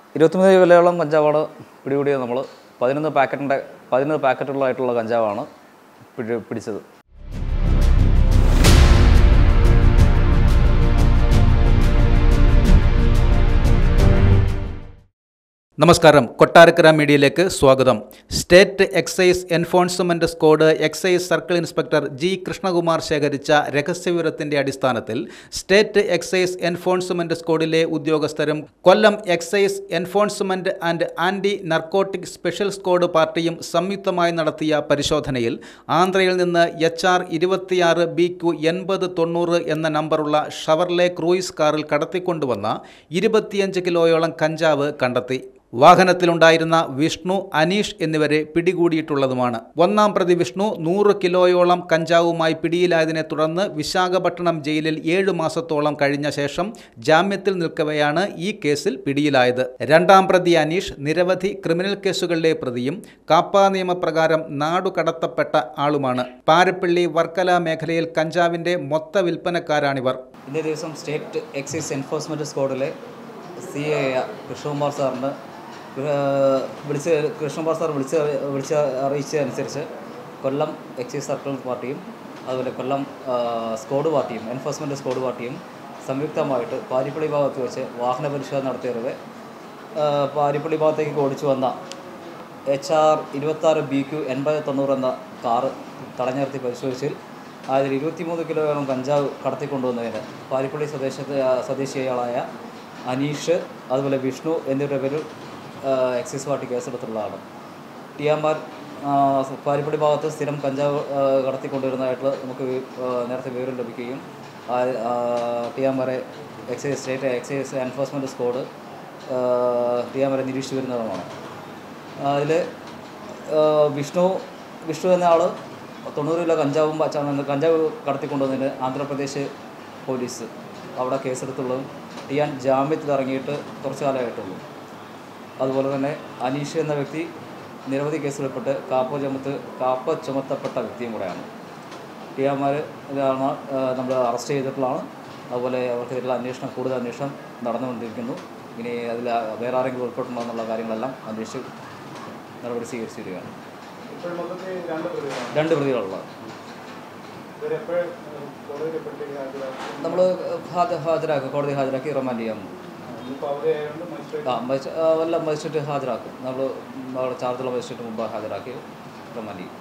23 കിലോയോളം കഞ്ചാവാണ് പിടികൂടിയത്. നമ്മൾ 11 പാക്കറ്റുകളായിട്ടുള്ള കഞ്ചാവാണ് പിടിച്ചത്. നമസ്കാരം, കൊട്ടാരക്കര മീഡിയയിലേക്ക് സ്വാഗതം. State excise enforcement squad excise circle inspector G Krishnakumar ശേഖരിച്ച രഹസ്യവിവരത്തിന്റെ അടിസ്ഥാനത്തിൽ സ്റ്റേറ്റ് എക്സൈസ് എൻഫോഴ്സ്മെന്റ് സ്ക്വാഡിലെ ഉദ്യോഗസ്ഥരും Kollam excise enforcement and anti narcotic special squad പാർട്ടിയും സംയുക്തമായി നടത്തിയ പരിശോധനയിൽ ആന്ധ്രയിൽ നിന്ന് HR 26 BQ 8090 എന്ന നമ്പറുള്ള ഷവർലെ ക്രൂയിസ് കാറിൽ കടത്തിക്കൊണ്ടുവന്ന 25 കിലോയോളം കഞ്ചാവ് കണ്ടെത്തി. വാഹനത്തിലുണ്ടായിരുന്ന വിഷ്ണു, അനീഷ് എന്നിവരെ പിടികൂടിയിട്ടുള്ളതുമാണ്. ഒന്നാം പ്രതി വിഷ്ണു 100 കിലോയോളം കഞ്ചാവുമായി പിടിയിലായതിനെ തുടർന്ന് വിശാഖപട്ടണം ജയിലിൽ 7 മാസത്തോളം കഴിഞ്ഞ ശേഷം ജാമ്യത്തിൽ നിൽക്കവെയാണ് ഈ കേസിൽ പിടിയിലായത്. രണ്ടാം പ്രതി അനീഷ് നിരവധി ക്രിമിനൽ കേസുകളിലെ പ്രതിയും കാപ്പ നിയമപ്രകാരം നാടുകടത്തപ്പെട്ട ആളുമാണ്. പാരപ്പള്ളി വർക്കല മേഖലയിൽ കഞ്ചാവിന്റെ മൊത്ത വിൽപ്പനക്കാരാണിവർ. ഇന്നേ ദിവസം സ്റ്റേറ്റ് എക്സൈസ് എൻഫോഴ്സ്മെന്റ് സ്ക്വാഡിലെ CA കൃഷ്ണകുമാർ സാറിന് കൃഷ്ണകുമാർ സാർ വിളിച്ച് അറിയിച്ചതനുസരിച്ച് കൊല്ലം എക്സൈസ് സർക്കിൾ പാർട്ടിയും അതുപോലെ കൊല്ലം സ്ക്വാഡ് പാർട്ടിയും എൻഫോഴ്സ്മെൻറ്റ് സ്ക്വാഡ് പാർട്ടിയും സംയുക്തമായിട്ട് പാരിപ്പള്ളി ഭാഗത്ത് വെച്ച് വാഹന പരിശോധന നടത്തിയവരെ പാരിപ്പള്ളി ഭാഗത്തേക്ക് ഓടിച്ചു വന്ന HR 26 BQ 8090 എന്ന കാറ് തടഞ്ഞു നിർത്തി പരിശോധിച്ചതിൽ അതിൽ 23 കിലോയോളം കഞ്ചാവ് കടത്തിക്കൊണ്ടുവന്നതിന് പാരിപ്പള്ളി സ്വദേശിയായ അനീഷ് അതുപോലെ വിഷ്ണു എന്നിവരുടെ പേരിൽ എക്സൈസ് പാർട്ടി കേസെടുത്തുള്ളതാണ്. ടിയാമാർ പാരിപ്പള്ളി ഭാഗത്ത് സ്ഥിരം കഞ്ചാവ് കടത്തിക്കൊണ്ടുവരുന്നതായിട്ട് നമുക്ക് നേരത്തെ വിവരം ലഭിക്കുകയും ടിയാമാരെ സ്റ്റേറ്റ് എക്സൈസ് എൻഫോഴ്സ്മെൻറ്റ് സ്ക്വാഡ് ടിയാമാരെ നിരീക്ഷിച്ചു വരുന്നതുമാണ്. അതിൽ വിഷ്ണു എന്ന ആൾ 90 കിലോ കഞ്ചാവ് കടത്തിക്കൊണ്ടുവന്നതിന് ആന്ധ്രാപ്രദേശ് പോലീസ് അവിടെ കേസെടുത്തുള്ളതും ടിയാൻ ജാമ്യത്തിൽ ഇറങ്ങിയിട്ട് കുറച്ചു കാലമായിട്ടുള്ളൂ. അതുപോലെ തന്നെ അനീഷ് എന്ന വ്യക്തി നിരവധി കേസുകളിൽപ്പെട്ട് കാപ്പ ചുമത്തപ്പെട്ട വ്യക്തിയും കൂടെയാണ്. ടിയാമാർ ഇതാണ് നമ്മൾ അറസ്റ്റ് ചെയ്തിട്ടുള്ളതാണ്. അതുപോലെ അവർക്കെതിരെയുള്ള കൂടുതൽ അന്വേഷണം നടന്നുകൊണ്ടിരിക്കുന്നു. ഇനി അതിൽ വേറെ ആരെങ്കിലും ഉൾപ്പെട്ടുണ്ടോ എന്നുള്ള കാര്യങ്ങളെല്ലാം അന്വേഷിച്ച് നടപടി സ്വീകരിച്ചു വരികയാണ്. 2 പ്രതികളുള്ളത് നമ്മൾ കോടതി ഹാജരാക്കി റിമാൻഡ് ചെയ്യാം. മജിസ്ട്രേറ്റ് ഹാജരാക്കും. നമ്മൾ ചാർജുള്ള മജിസ്ട്രേറ്റ് മുമ്പ് ഹാജരാക്കി റിമാൻഡ് ചെയ്യും.